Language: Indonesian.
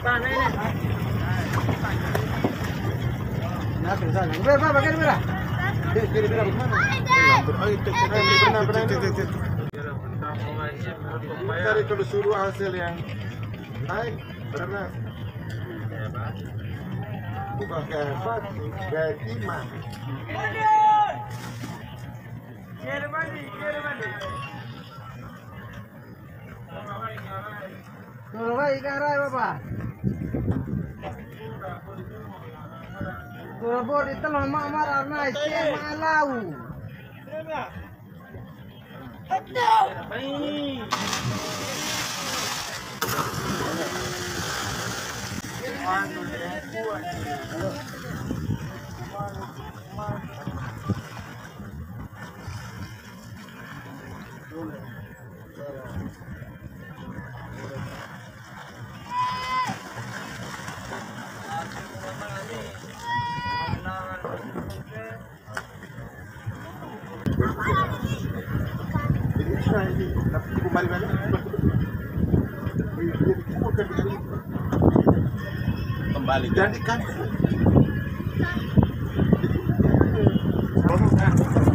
Dari kalau suruh hasil yang baik, karena bukan kayak iman. Kalau baik karai bapak. Kalau bodi telur mak marah naik malau. Kembali jadi kan